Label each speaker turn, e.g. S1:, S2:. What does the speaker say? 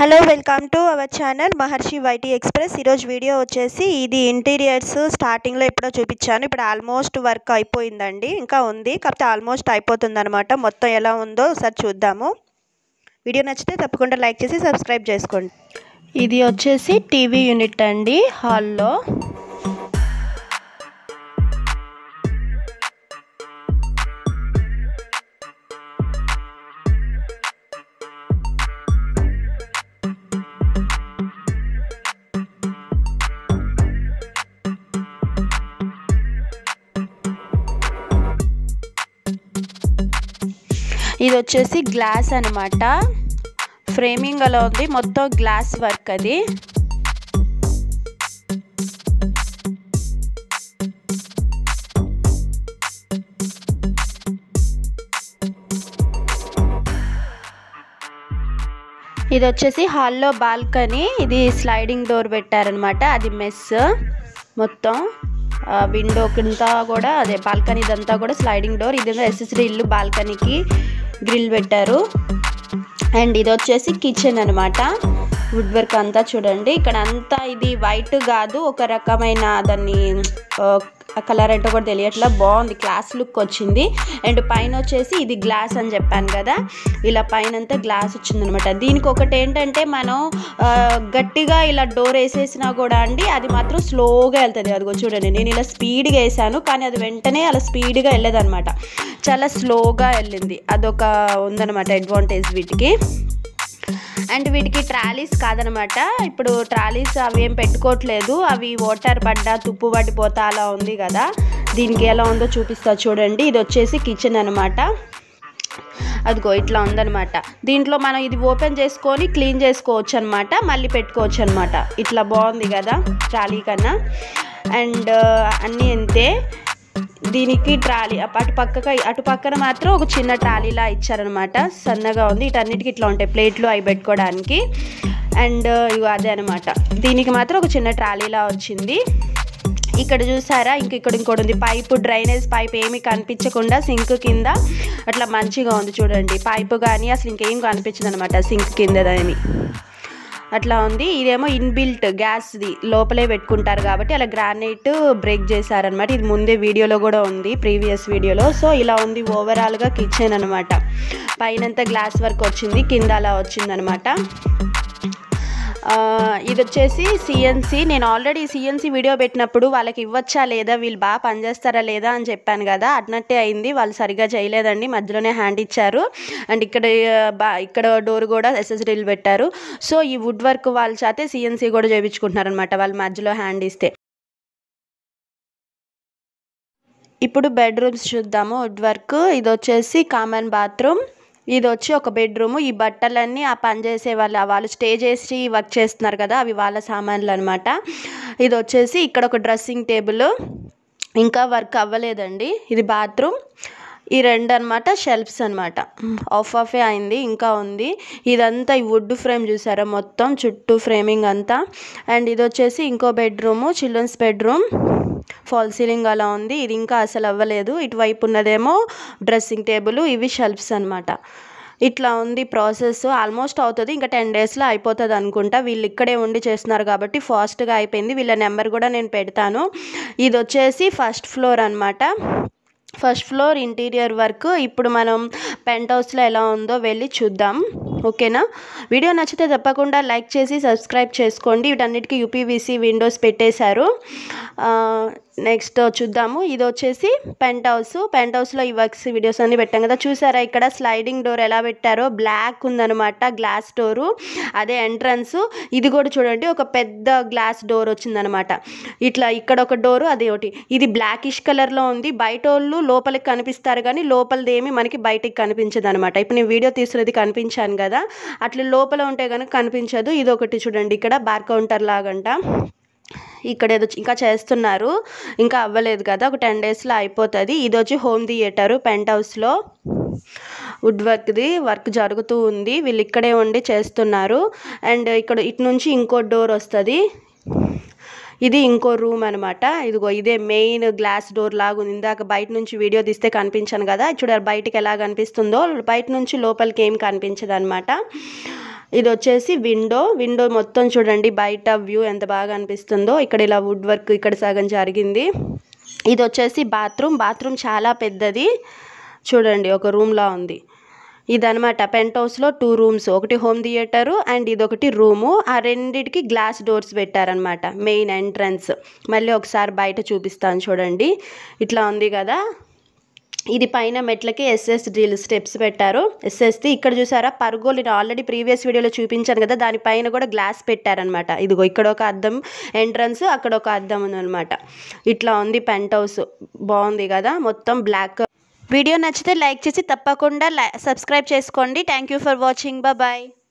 S1: Hello welcome to our channel Maharshi YT express. ఈరోజు వీడియో వచ్చేసి ఇది ఇంటీరియర్స్ స్టార్టింగ్లో ఎప్పుడో చూపించాను. ఇప్పుడు ఆల్మోస్ట్ వర్క్ అయిపోయిందండి, ఇంకా ఉంది కాకపోతే ఆల్మోస్ట్ అయిపోతుంది అనమాట. మొత్తం ఎలా ఉందో ఒకసారి చూద్దాము. వీడియో నచ్చితే తప్పకుండా లైక్ చేసి సబ్స్క్రైబ్ చేసుకోండి. ఇది వచ్చేసి టీవీ యూనిట్ అండి హాల్లో. ఇది వచ్చేసి గ్లాస్ అనమాట, ఫ్రేమింగ్ అలా ఉంది, మొత్తం గ్లాస్ వర్క్ అది. ఇది వచ్చేసి హాల్లో బాల్కనీ, ఇది స్లైడింగ్ డోర్ పెట్టారనమాట, అది మెస్. మొత్తం విండో కింద కూడా అదే బాల్కనీ ఇదంతా కూడా స్లైడింగ్ డోర్. ఇదేమో ఎస్ఎస్డి ఇల్లు, బాల్కనీకి గ్రిల్ పెట్టారు. అండ్ ఇది వచ్చేసి కిచెన్ అనమాట. వుడ్ వర్క్ అంతా చూడండి, ఇక్కడ అంతా ఇది వైట్ కాదు, ఒక రకమైన దాన్ని కలర్ అంటే కూడా తెలియట్లా, బాగుంది, క్లాస్ లుక్ వచ్చింది. అండ్ పైన వచ్చేసి ఇది గ్లాస్ అని చెప్పాను కదా, ఇలా పైన అంతా గ్లాస్ వచ్చిందనమాట. దీనికి ఒకటి ఏంటంటే మనం గట్టిగా ఇలా డోర్ వేసేసినా కూడా అండి అది మాత్రం స్లోగా వెళ్తుంది. అదిగో చూడండి, నేను ఇలా స్పీడ్గా వేసాను కానీ అది వెంటనే అలా స్పీడ్గా వెళ్ళేదన్నమాట, చాలా స్లోగా వెళ్ళింది. అదొక ఉందన్నమాట అడ్వాంటేజ్ వీటికి. అండ్ వీటికి ట్రాలీస్ కాదనమాట, ఇప్పుడు ట్రాలీస్ అవి ఏం పెట్టుకోవట్లేదు, అవి వాటర్ పడ్డా తుప్పు పడిపోతా అలా ఉంది కదా. దీనికి ఎలా ఉందో చూపిస్తా చూడండి. ఇది వచ్చేసి కిచెన్ అనమాట, అదిగో ఇట్లా ఉందనమాట. దీంట్లో మనం ఇది ఓపెన్ చేసుకొని క్లీన్ చేసుకోవచ్చు అనమాట, మళ్ళీ పెట్టుకోవచ్చు అనమాట. ఇట్లా బాగుంది కదా ట్రాలీ కన్నా. అండ్ అన్నీ అంతే. దీనికి ట్రాలీ అటు పక్కన మాత్రం ఒక చిన్న ట్రాలీలా ఇచ్చారనమాట, సన్నగా ఉంది. ఇటన్నిటికి ఇట్లా ఉంటాయి ప్లేట్లు అవి పెట్టుకోవడానికి. అండ్ ఇగో అదే అనమాట, దీనికి మాత్రం ఒక చిన్న ట్రాలీలా వచ్చింది. ఇక్కడ చూసారా, ఇంకోటి ఉంది పైపు, డ్రైనేజ్ పైప్ ఏమీ కనిపించకుండా సింక్ కింద అట్లా మంచిగా ఉంది చూడండి. పైపు కానీ అసలు ఇంకేం కనిపించదు అనమాట సింక్ కింద దాని, అట్లా ఉంది. ఇదేమో ఇన్బిల్ట్ గ్యాస్ది, లోపలే పెట్టుకుంటారు కాబట్టి అలా గ్రానైట్ బ్రేక్ చేశారనమాట. ఇది ముందే వీడియోలో కూడా ఉంది, ప్రీవియస్ వీడియోలో. సో ఇలా ఉంది ఓవరాల్గా కిచెన్ అనమాట. పైనంతా గ్లాస్ వర్క్ వచ్చింది, కింద అలా వచ్చిందనమాట. ఇది వచ్చేసి సిఎన్సి. నేను ఆల్రెడీ సిఎన్సి వీడియో పెట్టినప్పుడు వాళ్ళకి ఇవ్వచ్చా లేదా, వీళ్ళు బాగా పనిచేస్తారా లేదా అని చెప్పాను కదా, అట్నట్టే అయింది. వాళ్ళు సరిగ్గా చేయలేదండి, మధ్యలోనే హ్యాండ్ ఇచ్చారు. అండ్ ఇక్కడ డోర్ కూడా ఎస్ఎస్డీలు పెట్టారు. సో ఈ వుడ్ వర్క్ వాళ్ళ చేతే సిఎన్సి కూడా చేయించుకుంటున్నారు అనమాట, వాళ్ళు మధ్యలో హ్యాండ్ ఇస్తే. ఇప్పుడు బెడ్రూమ్స్ చూద్దాము. Wood work. ఇది వచ్చేసి కామన్ బాత్రూమ్, ఇది వచ్చి ఒక బెడ్రూము. ఈ బట్టలన్నీ ఆ పని చేసే వాళ్ళు స్టే చేసి వర్క్ చేస్తున్నారు కదా, అవి వాళ్ళ సామాన్లు అనమాట. ఇది వచ్చేసి ఇక్కడ ఒక డ్రెస్సింగ్ టేబుల్, ఇంకా వర్క్ అవ్వలేదండి. ఇది బాత్రూమ్. ఈ రెండు అనమాట షెల్ఫ్స్ అనమాట, ఆఫే అయింది, ఇంకా ఉంది. ఇదంతా ఈ వుడ్ ఫ్రేమ్ చూసారా, మొత్తం చుట్టూ ఫ్రేమింగ్ అంతా. అండ్ ఇది వచ్చేసి ఇంకో bedroom, children's bedroom, false ceiling అలా ఉంది. ఇది ఇంకా అసలు అవ్వలేదు. ఇటువైపు ఉన్నదేమో డ్రెస్సింగ్ టేబుల్, ఇవి షెల్ఫ్స్ అనమాట. ఇట్లా ఉంది ప్రాసెస్. ఆల్మోస్ట్ అవుతుంది, ఇంకా 10 డేస్లో అయిపోతుంది అనుకుంటా. వీళ్ళు ఇక్కడే ఉండి చేస్తున్నారు కాబట్టి ఫాస్ట్గా అయిపోయింది. వీళ్ళ నెంబర్ కూడా నేను పెడతాను. ఇది వచ్చేసి ఫస్ట్ ఫ్లోర్ అనమాట, ఫస్ట్ ఫ్లోర్ ఇంటీరియర్ వర్క్. ఇప్పుడు మనం పెంట్ హౌస్లో ఎలా ఉందో వెళ్ళి చూద్దాం, ఓకేనా? వీడియో నచ్చితే తప్పకుండా లైక్ చేసి సబ్స్క్రైబ్ చేసుకోండి. వీటన్నిటికీ యూపీవీసీ విండోస్ పెట్టేశారు. నెక్స్ట్ చూద్దాము. ఇది వచ్చేసి పెంట్ హౌస్లో ఈ వర్క్స్ వీడియోస్ అన్నీ పెట్టాం కదా. చూసారా ఇక్కడ స్లైడింగ్ డోర్ ఎలా పెట్టారో, బ్లాక్ ఉందనమాట గ్లాస్ డోరు, అదే ఎంట్రన్స్. ఇది కూడా చూడండి, ఒక పెద్ద గ్లాస్ డోర్ వచ్చిందనమాట. ఇట్లా ఇక్కడ ఒక డోరు, అదే ఒకటి. ఇది బ్లాకిష్ కలర్లో ఉంది. బయట వాళ్ళు లోపలికి కనిపిస్తారు కానీ లోపలిది ఏమి మనకి బయటికి కనిపించదు అనమాట. ఇప్పుడు నేను వీడియో తీసినది కనిపించాను కదా, అట్లా లోపల ఉంటే కనుక కనిపించదు. ఇది ఒకటి చూడండి, ఇక్కడ బార్ కౌంటర్ లాగంట. ఇక్కడ ఏదో ఇంకా చేస్తున్నారు, ఇంకా అవ్వలేదు కదా, ఒక 10 డేస్లో అయిపోతుంది. ఇది వచ్చి హోమ్ థియేటర్ పెంట్ హౌస్లో వుడ్ వర్క్ది వర్క్ జరుగుతూ ఉంది. వీళ్ళు ఇక్కడే ఉండి చేస్తున్నారు. అండ్ ఇక్కడ ఇటు నుంచి ఇంకో డోర్ వస్తుంది, ఇది ఇంకో రూమ్ అనమాట. ఇదిగో ఇదే మెయిన్ గ్లాస్ డోర్ లాగా ఉంది. ఇందాక బయట నుంచి వీడియో తీస్తే కనిపించాను కదా, చూడాలి బయటికి ఎలా కనిపిస్తుందో. బయట నుంచి లోపలికి ఏం కనిపించదు అనమాట. ఇది వచ్చేసి విండో మొత్తం చూడండి బయట వ్యూ ఎంత బాగా అనిపిస్తుందో. ఇక్కడ ఇలా వుడ్ వర్క్ ఇక్కడ సగం జరిగింది. ఇది వచ్చేసి బాత్రూమ్ చాలా పెద్దది చూడండి, ఒక రూమ్లా ఉంది. ఇదనమాట పెంట్ హౌస్లో 2 రూమ్స్, ఒకటి హోమ్ థియేటరు అండ్ ఇదొకటి రూము. ఆ రెండిటికి గ్లాస్ డోర్స్ పెట్టారనమాట, మెయిన్ ఎంట్రన్స్. మళ్ళీ ఒకసారి బయట చూపిస్తాను చూడండి, ఇట్లా ఉంది కదా. ఇది పైన మెట్లకి ఎస్ఎస్ డ్రిల్ స్టెప్స్ పెట్టారు. ఎస్ఎస్ది ఇక్కడ చూసారా పర్గోలు, నేను ఆల్రెడీ ప్రీవియస్ వీడియోలో చూపించాను కదా, దానిపైన కూడా గ్లాస్ పెట్టారనమాట. ఇదిగో ఇక్కడ ఒక అద్దం ఎంట్రన్స్, అక్కడ ఒక అద్దం ఉందనమాట. ఇట్లా ఉంది పెంట్ హౌస్, బాగుంది కదా, మొత్తం బ్లాక్. వీడియో నచ్చితే లైక్ చేసి తప్పకుండా సబ్స్క్రైబ్ చేసుకోండి. Thank you for watching. Bye.